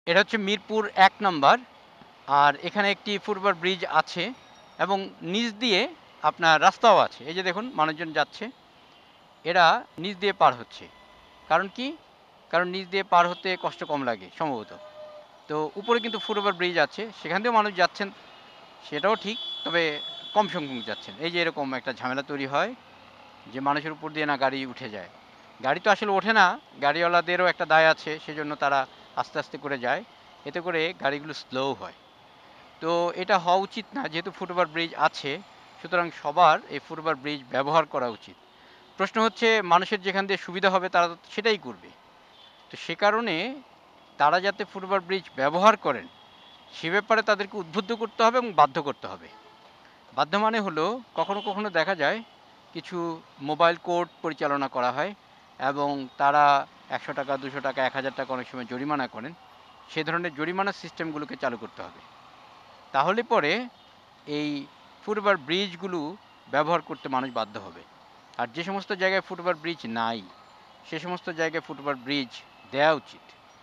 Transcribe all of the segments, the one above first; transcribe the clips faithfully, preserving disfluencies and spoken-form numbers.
এটা হচ্ছে মিরপুর এক নাম্বার। আর এখানে একটি ফুটওভার ব্রিজ আছে এবং নিচ দিয়ে আপনার রাস্তাও আছে। এই যে দেখুন মানুষজন যাচ্ছে, এরা নিচ দিয়ে পার হচ্ছে। কারণ কি? কারণ নিচ দিয়ে পার হতে কষ্ট কম লাগে সম্ভবত। তো উপরে কিন্তু ফুটওভার ব্রিজ আছে, সেখান দিয়েও মানুষ যাচ্ছেন, সেটাও ঠিক, তবে কম সংখ্যক যাচ্ছেন। এই যে এরকম একটা ঝামেলা তৈরি হয় যে মানুষের উপর দিয়ে না গাড়ি উঠে যায়। গাড়ি তো আসলে ওঠে না, গাড়িওয়ালাদেরও একটা দায় আছে, সেজন্য তারা আস্তে আস্তে করে যায়, এতে করে গাড়িগুলো স্লো হয়। তো এটা হওয়া উচিত না, যেহেতু ফুটওভার ব্রিজ আছে, সুতরাং সবার এই ফুটওভার ব্রিজ ব্যবহার করা উচিত। প্রশ্ন হচ্ছে মানুষের যেখান দিয়ে সুবিধা হবে তারা তো সেটাই করবে। তো সে কারণে তারা যাতে ফুটওভার ব্রিজ ব্যবহার করেন সে ব্যাপারে তাদেরকে উদ্বুদ্ধ করতে হবে এবং বাধ্য করতে হবে। বাধ্য মানে হলো কখনো কখনো দেখা যায় কিছু মোবাইল কোর্ট পরিচালনা করা হয় এবং তারা একশো টাকা, দুশো টাকা, এক হাজার টাকা অনেক সময় জরিমানা করেন। সে ধরনের জরিমানা সিস্টেমগুলোকে চালু করতে হবে। তাহলে পরে এই ফুটওভার ব্রিজগুলো ব্যবহার করতে মানুষ বাধ্য হবে। আর যে সমস্ত জায়গায় ফুটওভার ব্রিজ নাই সে সমস্ত জায়গায় ফুটওভার ব্রিজ দেওয়া উচিত।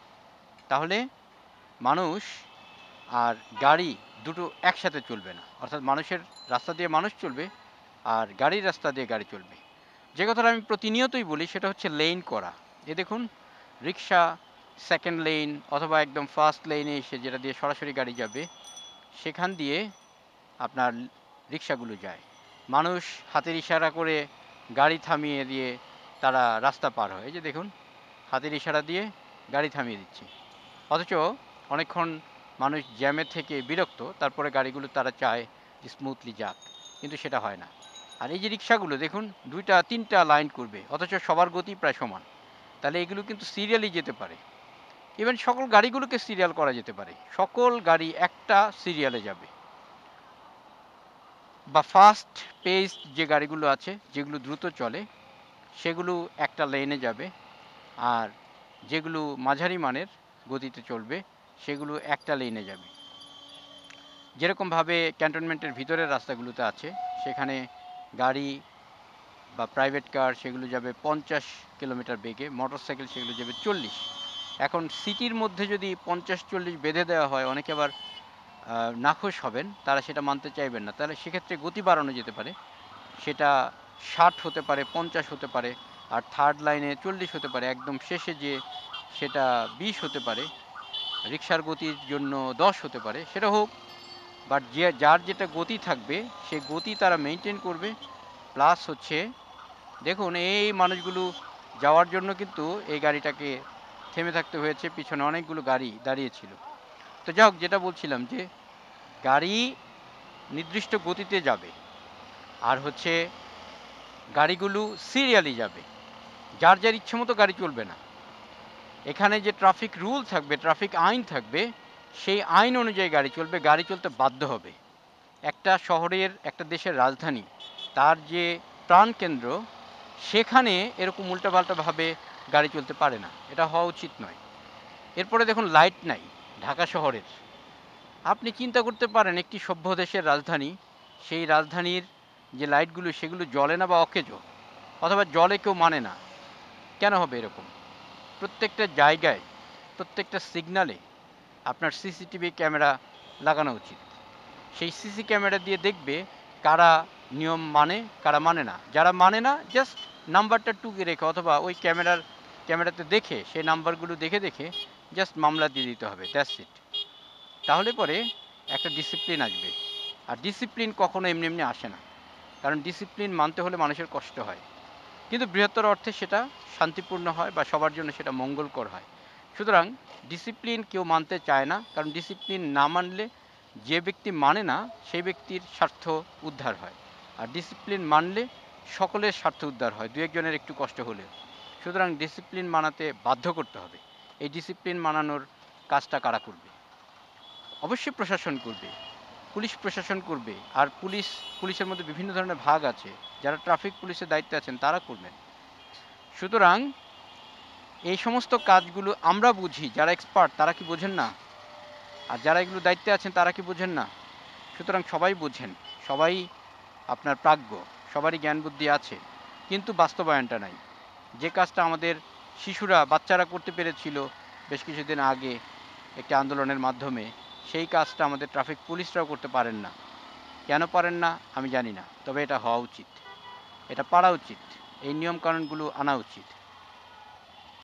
তাহলে মানুষ আর গাড়ি দুটো একসাথে চলবে না, অর্থাৎ মানুষের রাস্তা দিয়ে মানুষ চলবে আর গাড়ির রাস্তা দিয়ে গাড়ি চলবে। যে কথাটা আমি প্রতিনিয়তই বলি সেটা হচ্ছে লেন করা। এ দেখুন রিক্সা সেকেন্ড লেন অথবা একদম ফার্স্ট লেনে এসে, যেটা দিয়ে সরাসরি গাড়ি যাবে, সেখান দিয়ে আপনার রিক্সাগুলো যায়। মানুষ হাতের ইশারা করে গাড়ি থামিয়ে দিয়ে তারা রাস্তা পার হয়। এই যে দেখুন হাতের ইশারা দিয়ে গাড়ি থামিয়ে দিচ্ছে, অথচ অনেকক্ষণ মানুষ জ্যামের থেকে বিরক্ত, তারপরে গাড়িগুলো তারা চায় স্মুথলি যাক, কিন্তু সেটা হয় না। আর এই যে রিক্সাগুলো দেখুন দুইটা তিনটা লাইন করবে, অথচ সবার গতি প্রায় সমান। তাহলে এগুলো কিন্তু সিরিয়ালি যেতে পারে। ইভেন সকল গাড়িগুলোকে সিরিয়াল করা যেতে পারে, সকল গাড়ি একটা সিরিয়ালে যাবে। বা ফাস্ট পেস যে গাড়িগুলো আছে যেগুলো দ্রুত চলে সেগুলো একটা লেনে যাবে, আর যেগুলো মাঝারি মানের গতিতে চলবে সেগুলো একটা লেনে যাবে। যেরকমভাবে ক্যান্টনমেন্টের ভিতরের রাস্তাগুলোতে আছে, সেখানে গাড়ি বা প্রাইভেট কার সেগুলো যাবে পঞ্চাশ কিলোমিটার বেগে, মোটরসাইকেল সেগুলো যাবে চল্লিশ। এখন সিটির মধ্যে যদি পঞ্চাশ চল্লিশ বেঁধে দেওয়া হয়, অনেকে আবার আহ, নাখোশ হবেন, তারা সেটা মানতে চাইবেন না। তাহলে সেক্ষেত্রে গতি বাড়ানো যেতে পারে, সেটা ষাট হতে পারে, পঞ্চাশ হতে পারে, আর থার্ড লাইনে চল্লিশ হতে পারে, একদম শেষে যে সেটা বিশ হতে পারে, রিক্সার গতির জন্য দশ হতে পারে, সেটা হোক। বাট যে যার যেটা গতি থাকবে সে গতি তারা মেনটেন করবে। প্লাস হচ্ছে দেখুন এই মানুষগুলো যাওয়ার জন্য কিন্তু এই গাড়িটাকে থেমে থাকতে হয়েছে, পিছনে অনেকগুলো গাড়ি দাঁড়িয়েছিল। তো যাই হোক, যেটা বলছিলাম যে গাড়ি নির্দিষ্ট গতিতে যাবে, আর হচ্ছে গাড়িগুলো সিরিয়ালি যাবে, যার যার ইচ্ছে মতো গাড়ি চলবে না। এখানে যে ট্রাফিক রুল থাকবে, ট্রাফিক আইন থাকবে, সেই আইন অনুযায়ী গাড়ি চলবে, গাড়ি চলতে বাধ্য হবে। একটা শহরের, একটা দেশের রাজধানী, তার যে প্রাণকেন্দ্র, সেখানে এরকম উল্টাপাল্টাভাবে গাড়ি চলতে পারে না, এটা হওয়া উচিত নয়। এরপরে দেখুন লাইট নাই ঢাকা শহরের। আপনি চিন্তা করতে পারেন একটি সভ্য দেশের রাজধানী, সেই রাজধানীর যে লাইটগুলো সেগুলো জ্বলে না বা অকেজো, অথবা জলে কেউ মানে না। কেন হবে এরকম? প্রত্যেকটা জায়গায়, প্রত্যেকটা সিগনালে আপনার সিসিটিভি ক্যামেরা লাগানো উচিত। সেই সিসি ক্যামেরা দিয়ে দেখবে কারা নিয়ম মানে, কারা মানে না। যারা মানে না জাস্ট নাম্বারটা টুকে রেখে অথবা ওই ক্যামেরার ক্যামেরাতে দেখে সেই নাম্বারগুলো দেখে দেখে জাস্ট মামলা দিয়ে দিতে হবে, দ্যাটস ইট। তাহলে পরে একটা ডিসিপ্লিন আসবে। আর ডিসিপ্লিন কখনো এমনি এমনি আসে না, কারণ ডিসিপ্লিন মানতে হলে মানুষের কষ্ট হয়, কিন্তু বৃহত্তর অর্থে সেটা শান্তিপূর্ণ হয় বা সবার জন্য সেটা মঙ্গলকর হয়। সুতরাং ডিসিপ্লিন কেউ মানতে চায় না, কারণ ডিসিপ্লিন না মানলে যে ব্যক্তি মানে না সেই ব্যক্তির স্বার্থ উদ্ধার হয়, আর ডিসিপ্লিন মানলে সকলের স্বার্থ উদ্ধার হয়, দু একজনের একটু কষ্ট হলেও। সুতরাং ডিসিপ্লিন মানাতে বাধ্য করতে হবে। এই ডিসিপ্লিন মানানোর কাজটা কারা করবে? অবশ্যই প্রশাসন করবে, পুলিশ প্রশাসন করবে। আর পুলিশ, পুলিশের মধ্যে বিভিন্ন ধরনের ভাগ আছে, যারা ট্রাফিক পুলিশের দায়িত্বে আছেন তারা করবেন। সুতরাং এই সমস্ত কাজগুলো আমরা বুঝি, যারা এক্সপার্ট তারা কি বোঝেন না? আর যারা এগুলো দায়িত্বে আছেন তারা কি বোঝেন না? সুতরাং সবাই বোঝেন, সবাই আপনার প্রাজ্ঞ, সবারই জ্ঞান বুদ্ধি আছে, কিন্তু বাস্তবায়নটা নাই। যে কাজটা আমাদের শিশুরা, বাচ্চারা করতে পেরেছিল বেশ কিছুদিন আগে, একটি আন্দোলনের মাধ্যমে, সেই কাজটা আমাদের ট্রাফিক পুলিশরাও করতে পারেন না। কেন পারেন না আমি জানি না, তবে এটা হওয়া উচিত, এটা পারা উচিত, এই নিয়মকানুনগুলো আনা উচিত।